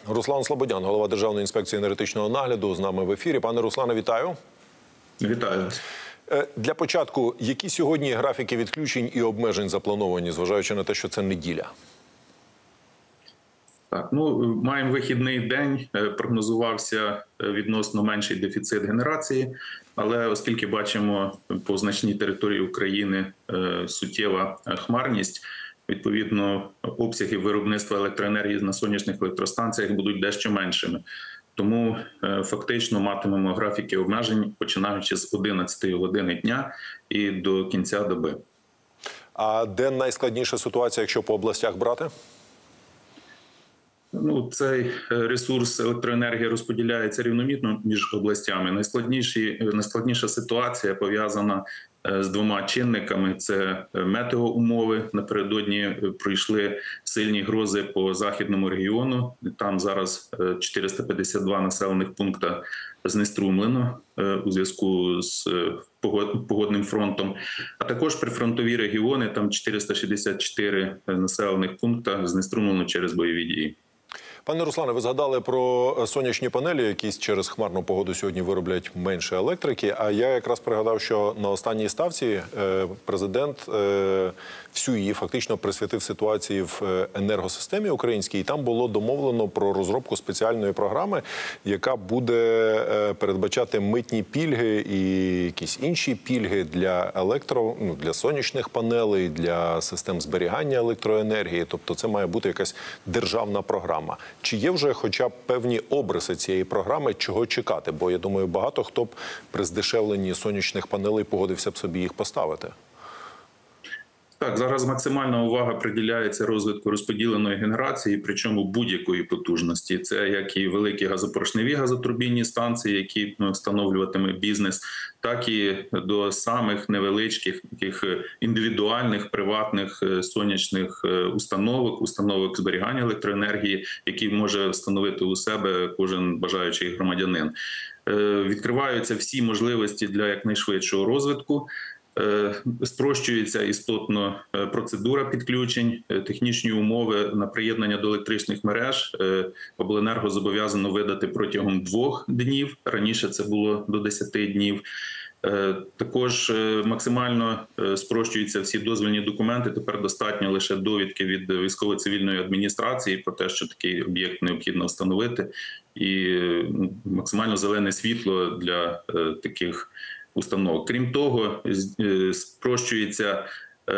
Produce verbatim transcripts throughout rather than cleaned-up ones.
Руслан Слободян, голова Державної інспекції енергетичного нагляду, з нами в ефірі. Пане Руслане, вітаю. Вітаю. Для початку, які сьогодні графіки відключень і обмежень заплановані, зважаючи на те, що це неділя? Так, ну, маємо вихідний день, прогнозувався відносно менший дефіцит генерації, але оскільки бачимо по значній території України суттєва хмарність, відповідно, обсяги виробництва електроенергії на сонячних електростанціях будуть дещо меншими. Тому фактично матимемо графіки обмежень, починаючи з одинадцятої години дня і до кінця доби. А де найскладніша ситуація, якщо по областях брати? Ну, цей ресурс електроенергії розподіляється рівномірно між областями. Найскладніші, найскладніша ситуація пов'язана з двома чинниками. Це метеоумови. Напередодні пройшли сильні грози по західному регіону. Там зараз чотириста п'ятдесят два населених пункта знеструмлено у зв'язку з погодним фронтом. А також прифронтові регіони, там чотириста шістдесят чотири населених пункта знеструмлено через бойові дії. Пане Руслане, ви згадали про сонячні панелі, які через хмарну погоду сьогодні вироблять менше електрики. А я якраз пригадав, що на останній ставці президент всю її фактично присвятив ситуації в енергосистемі українській. І там було домовлено про розробку спеціальної програми, яка буде передбачати митні пільги і якісь інші пільги для електро, ну, для сонячних панелей, для систем зберігання електроенергії. Тобто це має бути якась державна програма. Чи є вже хоча б певні обриси цієї програми, чого чекати? Бо, я думаю, багато хто б при здешевленні сонячних панелей погодився б собі їх поставити. Так, зараз максимальна увага приділяється розвитку розподіленої генерації, причому будь-якої потужності. Це як і великі газопоршневі газотурбінні станції, які встановлюватиме бізнес, так і до самих невеличких, таких індивідуальних, приватних сонячних установок, установок зберігання електроенергії, які може встановити у себе кожен бажаючий громадянин. Відкриваються всі можливості для якнайшвидшого розвитку. Спрощується істотно процедура підключень, технічні умови на приєднання до електричних мереж. Обленерго зобов'язано видати протягом двох днів, раніше це було до десяти днів. Також максимально спрощуються всі дозвільні документи, тепер достатньо лише довідки від військово-цивільної адміністрації про те, що такий об'єкт необхідно встановити, і максимально зелене світло для таких установок. Крім того, спрощуються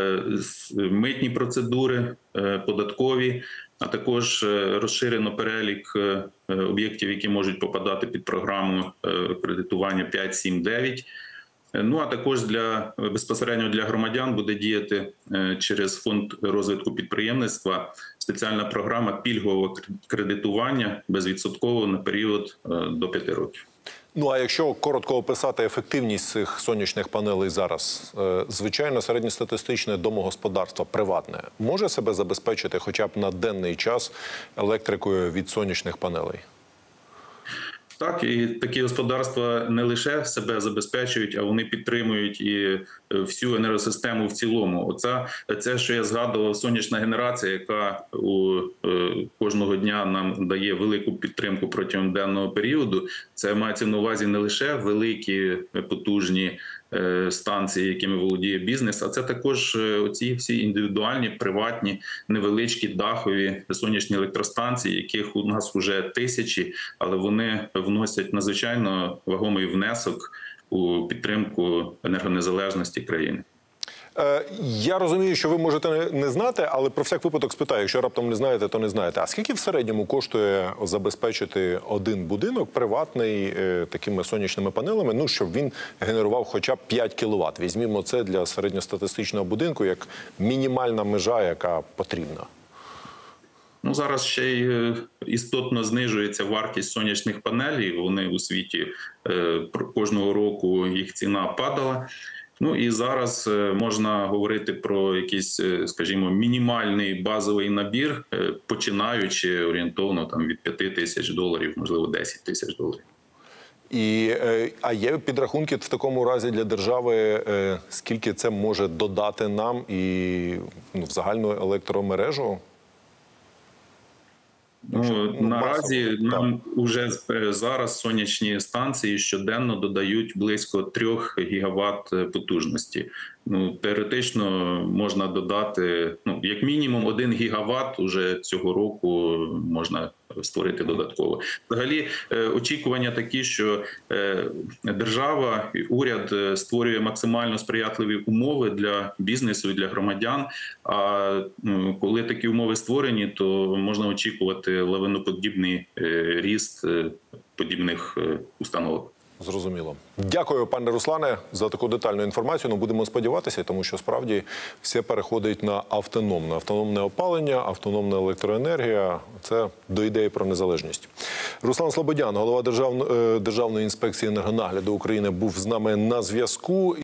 митні процедури, податкові, а також розширено перелік об'єктів, які можуть попадати під програму кредитування п'ять, сім, дев'ять. Ну, а також для, безпосередньо для громадян буде діяти через Фонд розвитку підприємництва спеціальна програма пільгового кредитування безвідсотково на період до п'яти років. Ну, а якщо коротко описати ефективність цих сонячних панелей зараз, звичайно, середньостатистичне домогосподарство приватне може себе забезпечити хоча б на денний час електрикою від сонячних панелей? Так, і такі господарства не лише себе забезпечують, а вони підтримують і всю енергосистему в цілому. Оце, це, що я згадував, сонячна генерація, яка у е, кожного дня нам дає велику підтримку протягом денного періоду. Це мається на увазі не лише великі потужні е, станції, якими володіє бізнес, а це також оці всі індивідуальні, приватні, невеличкі дахові сонячні електростанції, яких у нас вже тисячі, але вони вносять надзвичайно вагомий внесок у підтримку енергонезалежності країни. Я розумію, що ви можете не знати, але про всяк випадок спитаю, якщо раптом не знаєте, то не знаєте. А скільки в середньому коштує забезпечити один будинок приватний такими сонячними панелями, ну, щоб він генерував хоча б п'ять кіловат? Візьмімо це для середньостатистичного будинку як мінімальна межа, яка потрібна. Ну, зараз ще й істотно знижується вартість сонячних панелей. Вони у світі кожного року їх ціна падала. Ну і зараз можна говорити про якийсь, скажімо, мінімальний базовий набір, починаючи орієнтовно там від п'яти тисяч доларів, можливо, десять тисяч доларів. І, а є підрахунки в такому разі для держави, скільки це може додати нам і ну, в загальну електромережу? Ну, ну, наразі масово, нам вже зараз сонячні станції щоденно додають близько трьох гігават потужності. Ну, теоретично можна додати, ну, як мінімум один гігават уже цього року можна створити додатково. Взагалі, е, очікування такі, що е, держава, уряд е, створює максимально сприятливі умови для бізнесу і для громадян. А ну, коли такі умови створені, то можна очікувати лавиноподібний е, ріст е, подібних е, установок. Зрозуміло. Дякую, пане Руслане, за таку детальну інформацію. Ну, будемо сподіватися, тому що справді все переходить на автономне. Автономне опалення, автономна електроенергія – це до ідеї про незалежність. Руслан Слободян, голова Державної, Державної інспекції енергонагляду України, був з нами на зв'язку.